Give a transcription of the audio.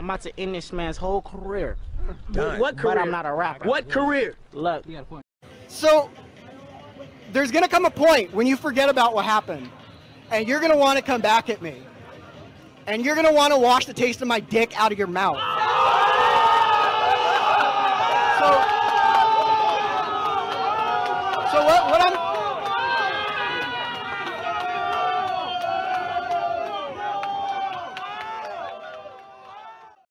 I'm about to end this man's whole career. What career? But I'm not a rapper. What career? Look. So there's gonna come a point when you forget about what happened, and you're gonna want to come back at me, and you're gonna want to wash the taste of my dick out of your mouth.